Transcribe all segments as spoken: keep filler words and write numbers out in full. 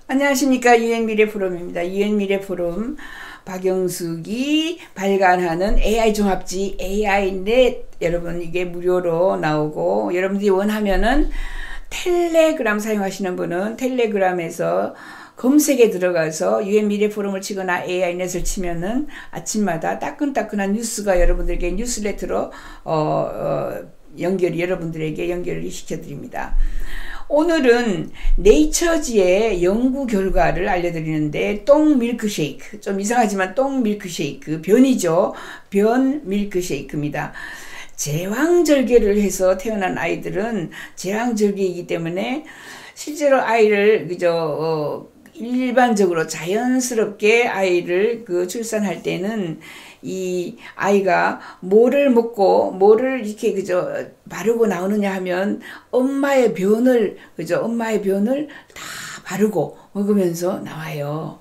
안녕하십니까. 유엔미래 포럼입니다. 유엔미래 포럼 박영숙이 발간하는 에이아이 종합지 에이아이넷, 여러분 이게 무료로 나오고, 여러분들이 원하면은 텔레그램 사용하시는 분은 텔레그램에서 검색에 들어가서 유엔미래 포럼을 치거나 에이아이넷을 치면은 아침마다 따끈따끈한 뉴스가 여러분들에게 뉴스레터로 어, 어, 연결이 여러분들에게 연결을 시켜드립니다. 오늘은 네이처지의 연구 결과를 알려드리는데, 똥 밀크쉐이크, 좀 이상하지만 똥 밀크쉐이크, 변이죠. 변 밀크쉐이크입니다. 제왕절개를 해서 태어난 아이들은 제왕절개이기 때문에 실제로 아이를 그저 어, 일반적으로 자연스럽게 아이를 그 출산할 때는 이 아이가 뭐를 먹고 뭐를 이렇게 그저 바르고 나오느냐 하면 엄마의 변을 그저 엄마의 변을 다 바르고 먹으면서 나와요.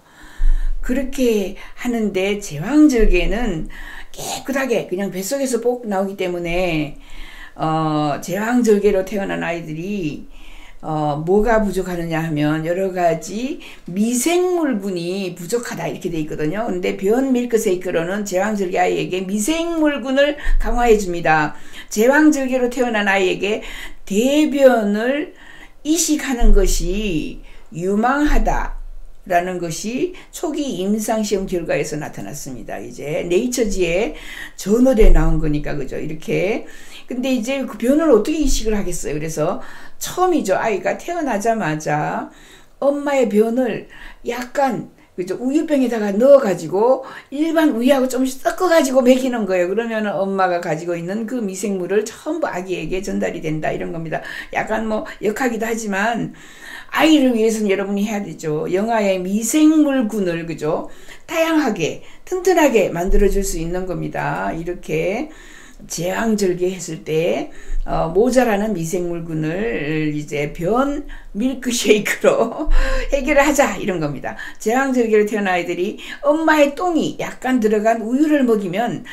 그렇게 하는데 제왕절개는 깨끗하게 그냥 뱃속에서 복 나오기 때문에 어, 제왕절개로 태어난 아이들이 어, 뭐가 부족하느냐 하면 여러 가지 미생물군이 부족하다 이렇게 돼 있거든요. 근데 변 밀크쉐이크로는 제왕절개 아이에게 미생물군을 강화해 줍니다. 제왕절개로 태어난 아이에게 대변을 이식하는 것이 유망하다 라는 것이 초기 임상시험 결과에서 나타났습니다. 이제 네이처지에 저널에 나온 거니까, 그죠? 이렇게. 근데 이제 그 변을 어떻게 이식을 하겠어요? 그래서 처음이죠. 아이가 태어나자마자 엄마의 변을 약간 그죠? 우유병에다가 넣어가지고 일반 우유하고 좀씩 섞어가지고 먹이는 거예요. 그러면 엄마가 가지고 있는 그 미생물을 전부 아기에게 전달이 된다, 이런 겁니다. 약간 뭐 역하기도 하지만 아이를 위해서는 여러분이 해야 되죠. 영아의 미생물군을 그죠? 다양하게 튼튼하게 만들어줄 수 있는 겁니다. 이렇게 제왕절개 했을 때 어, 모자라는 미생물군을 이제 변 밀크쉐이크로 해결을 하자, 이런 겁니다. 제왕절개로 태어난 아이들이 엄마의 똥이 약간 들어간 우유를 먹이면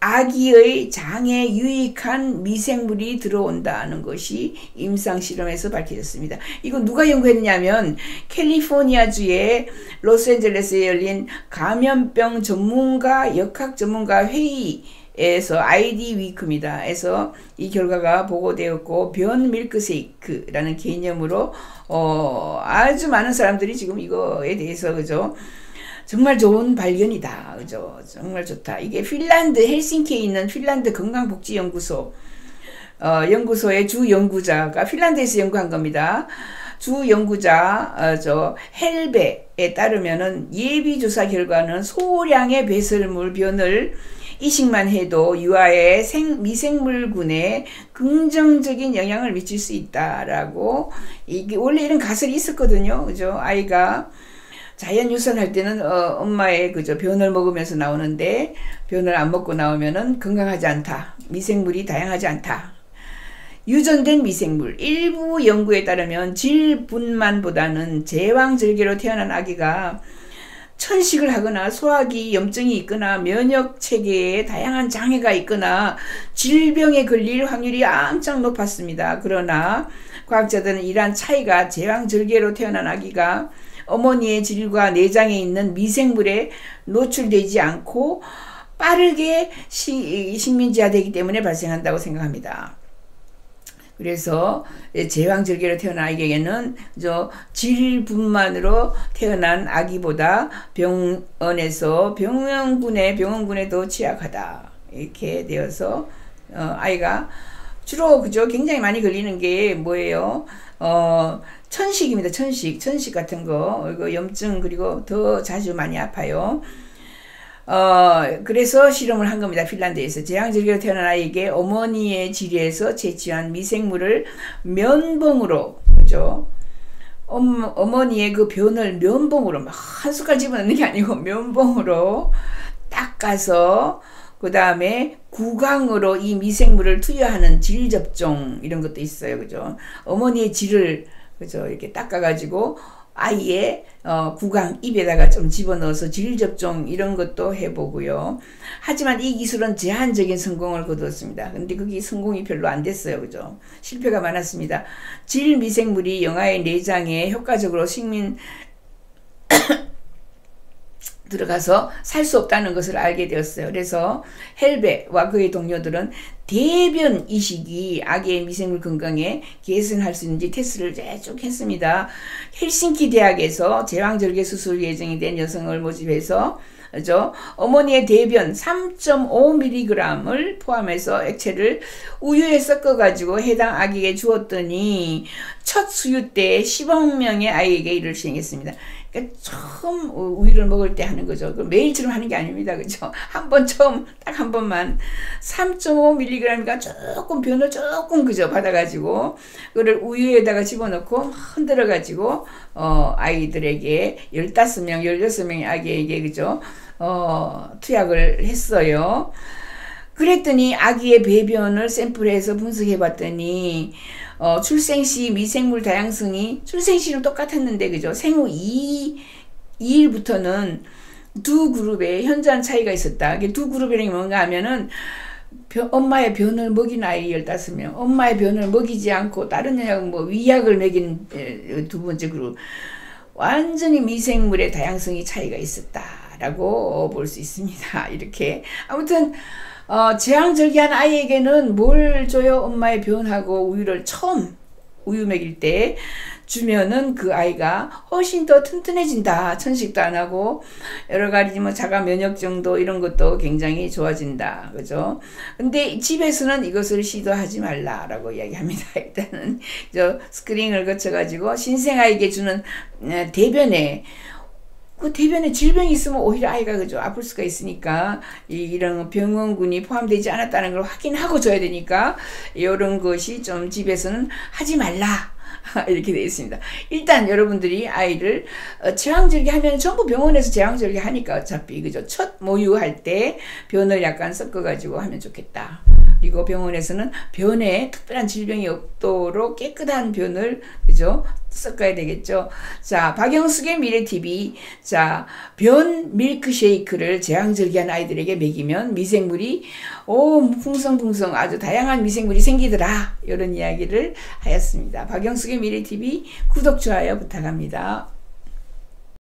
아기의 장에 유익한 미생물이 들어온다는 것이 임상실험에서 밝혀졌습니다. 이건 누가 연구했느냐면 캘리포니아주의 로스앤젤레스에 열린 감염병 전문가 역학 전문가 회의에서 아이디 위크입니다. 해서 이 결과가 보고되었고, 변 밀크쉐이크라는 개념으로 어, 아주 많은 사람들이 지금 이거에 대해서 그죠? 정말 좋은 발견이다. 그죠? 정말 좋다. 이게 핀란드 헬싱키에 있는 핀란드 건강복지연구소 어, 연구소의 주 연구자가 핀란드에서 연구한 겁니다. 주 연구자 어, 저 헬베에 따르면은 예비조사 결과는 소량의 배설물 변을 이식만 해도 유아의 생, 미생물군에 긍정적인 영향을 미칠 수 있다라고. 이게 원래 이런 가설이 있었거든요. 그죠? 아이가 자연 유산할 때는 어, 엄마의 그저 변을 먹으면서 나오는데 변을 안 먹고 나오면은 건강하지 않다. 미생물이 다양하지 않다. 유전된 미생물. 일부 연구에 따르면 질분만보다는 제왕절개로 태어난 아기가 천식을 하거나 소화기 염증이 있거나 면역 체계에 다양한 장애가 있거나 질병에 걸릴 확률이 엄청 높았습니다. 그러나 과학자들은 이러한 차이가 제왕절개로 태어난 아기가 어머니의 질과 내장에 있는 미생물에 노출되지 않고 빠르게 시, 식민지화되기 때문에 발생한다고 생각합니다. 그래서 제왕절개로 태어난 아기에게는 저 질분만으로 태어난 아기보다 병원에서 병원군에 병원군에 더 취약하다, 이렇게 되어서 어, 아이가 주로 그죠? 굉장히 많이 걸리는 게 뭐예요? 어, 천식입니다. 천식, 천식 같은 거, 이거 염증, 그리고 더 자주 많이 아파요. 어, 그래서 실험을 한 겁니다. 핀란드에서. 제왕절개로 태어난 아이에게 어머니의 질에서 채취한 미생물을 면봉으로, 그죠? 엄, 어머니의 그 변을 면봉으로 막 한 숟갈 집어넣는 게 아니고 면봉으로 닦아서 그 다음에 구강으로 이 미생물을 투여하는 질 접종, 이런 것도 있어요. 그죠? 어머니의 질을 그죠? 이렇게 닦아가지고 아이의 어, 구강, 입에다가 좀 집어넣어서 질 접종, 이런 것도 해보고요. 하지만 이 기술은 제한적인 성공을 거두었습니다. 근데 그게 성공이 별로 안 됐어요. 그죠? 실패가 많았습니다. 질 미생물이 영아의 내장에 효과적으로 식민 들어가서 살 수 없다는 것을 알게 되었어요. 그래서 헬베와 그의 동료들은 대변 이식이 아기의 미생물 건강에 개선할 수 있는지 테스트를 쭉 했습니다. 헬싱키 대학에서 제왕절개 수술 예정이 된 여성을 모집해서 그죠? 어머니의 대변 삼 점 오 밀리그램을 포함해서 액체를 우유에 섞어가지고 해당 아기에게 주었더니 첫 수유 때 십억 명의 아이에게 이를 시행했습니다. 그러니까 처음 우유를 먹을 때 하는 거죠. 매일처럼 하는 게 아닙니다. 그죠? 한 번 처음 딱 한 번만 삼 점 오 밀리그램이니까 조금 변을 조금 그죠? 받아가지고 그를 우유에다가 집어넣고 흔들어가지고 어, 아이들에게 열다섯 명, 열여섯 명의 아기에게 그죠? 어, 투약을 했어요. 그랬더니 아기의 배변을 샘플해서 분석해 봤더니 어, 출생시 미생물 다양성이 출생시는 똑같았는데 그죠? 생후 이 일부터는 두 그룹에 현저한 차이가 있었다. 두 그룹이라는 게 뭔가 하면은 변, 엄마의 변을 먹인 아이 열다섯 명, 엄마의 변을 먹이지 않고 다른 약, 뭐 위약을 먹인 두 번째 그룹. 완전히 미생물의 다양성이 차이가 있었다라고 볼 수 있습니다. 이렇게 아무튼 어, 제왕절개한 아이에게는 뭘 줘요? 엄마의 변하고 우유를 처음 우유 먹일 때 주면은 그 아이가 훨씬 더 튼튼해진다. 천식도 안 하고 여러 가지 뭐 자가 면역 정도 이런 것도 굉장히 좋아진다. 그죠? 근데 집에서는 이것을 시도하지 말라라고 이야기합니다. 일단은 저 스크린을 거쳐가지고 신생아에게 주는 대변에 그 대변에 질병이 있으면 오히려 아이가 그죠 아플 수가 있으니까 이, 이런 병원군이 포함되지 않았다는 걸 확인하고 줘야 되니까 이런 것이 좀 집에서는 하지 말라. 이렇게 되어 있습니다. 일단 여러분들이 아이를 어, 제왕절개 하면 전부 병원에서 제왕절개 하니까 어차피 그죠 첫 모유할 때 변을 약간 섞어 가지고 하면 좋겠다. 그리고 병원에서는 변에 특별한 질병이 없도록 깨끗한 변을 그죠 섞어야 되겠죠. 자, 박영숙의 미래티비. 자, 변 밀크쉐이크를 제왕절개한 아이들에게 먹이면 미생물이 오 풍성풍성 아주 다양한 미생물이 생기더라. 이런 이야기를 하였습니다. 박영숙의 미래티비 구독 좋아요 부탁합니다.